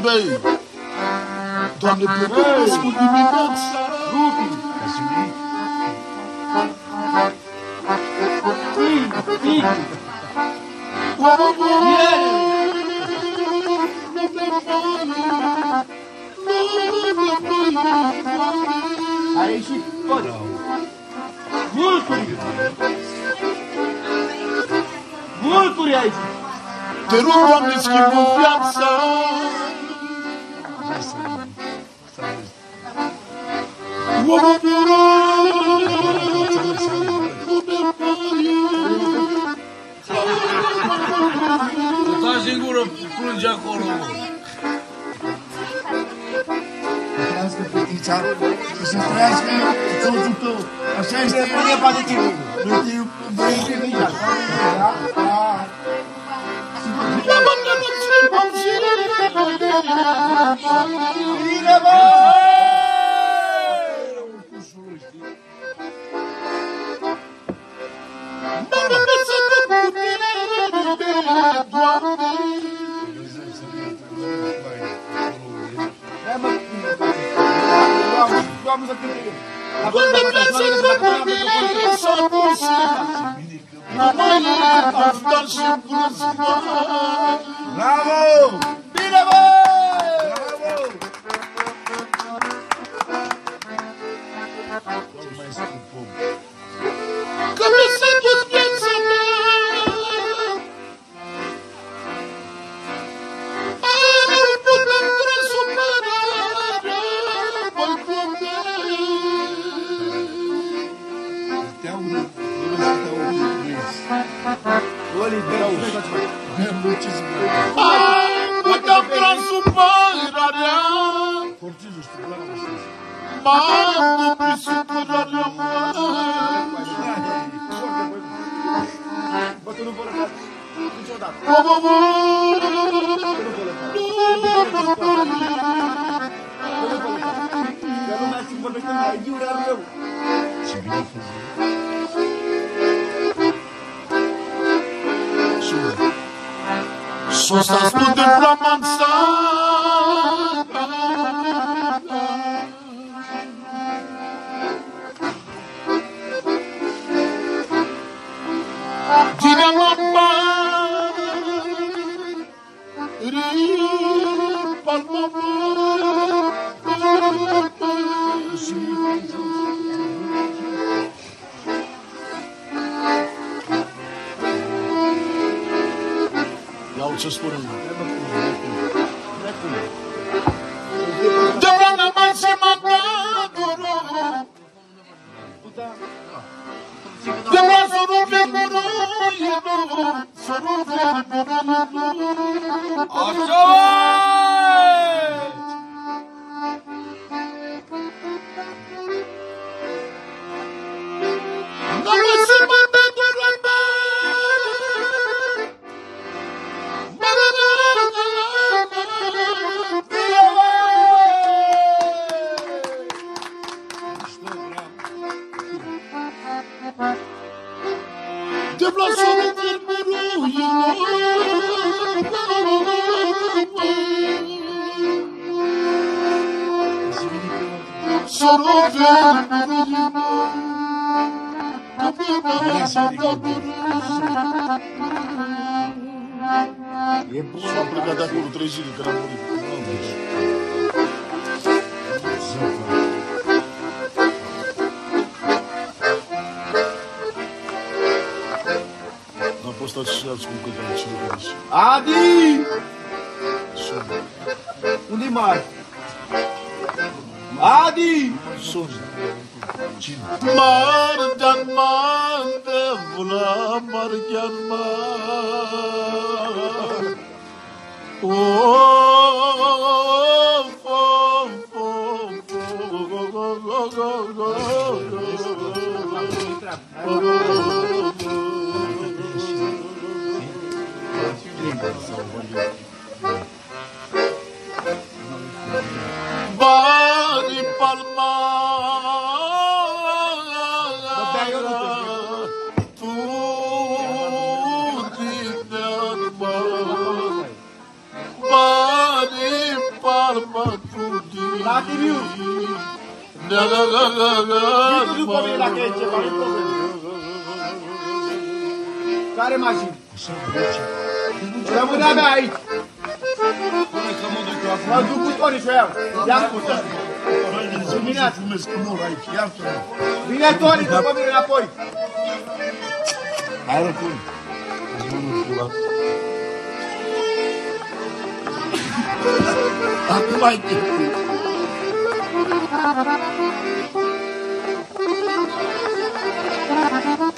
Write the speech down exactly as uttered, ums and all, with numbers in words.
băi! Doamne, pregătesc cu dimineața! Rubi! Ii! A ieșit tot! Vulturi! Vulturi aici! Te rog, Doamne, schimbă viața! Uitați în gură, plânge acolo. Să trăiască fetița, să trăiască soțul tău. Așa este nepa de tine. Nu te iubește nici. Bine, bă! Bravo! Bine, bă! Bravo! Că mi s-a dus viața mea. Am putut răsupărarea, voi putea. Te aud, nu vreau să te aud. Oli, beau, beau, ce zi mai. Am putut răsupărarea. Forțizul, știu, bravo, știu. M-am pus supărarea mea. Bă, tu nu vă lăsați niciodată. Bă, bă, bă. Că lumea știu vorbește mai iurea rău. Ce bine că Sosta sto de flamanța. Tine la mare, palma Iau ce spune. De vreme mai se mă dă. De vreme să nu fie măroi, să nu fie măroi. așa! Nu se mă dă durăbă. De blasonul firmăruilor. Sorul firmăruilor. S-a plecat de acolo trei zile, că n-am murit. Am postat și alți cu câte aici. Adi! Sună. Unde-i mare? Adi! Sună. Cine? Mardan mande vla margan ma. Oh, oh, Bani palma. Bani palma tutti. Dati viu. Da da da da da. Tu după mine dacă e ceva, nu problemă. Care mașini? Rămâne abia aici. Mă duc cu Toni și o iau. Ia scuze. Să nu se fumez că mor aici, iartă-mă. Vine Toni după mine înapoi. Hai răpun. Acum ai timp.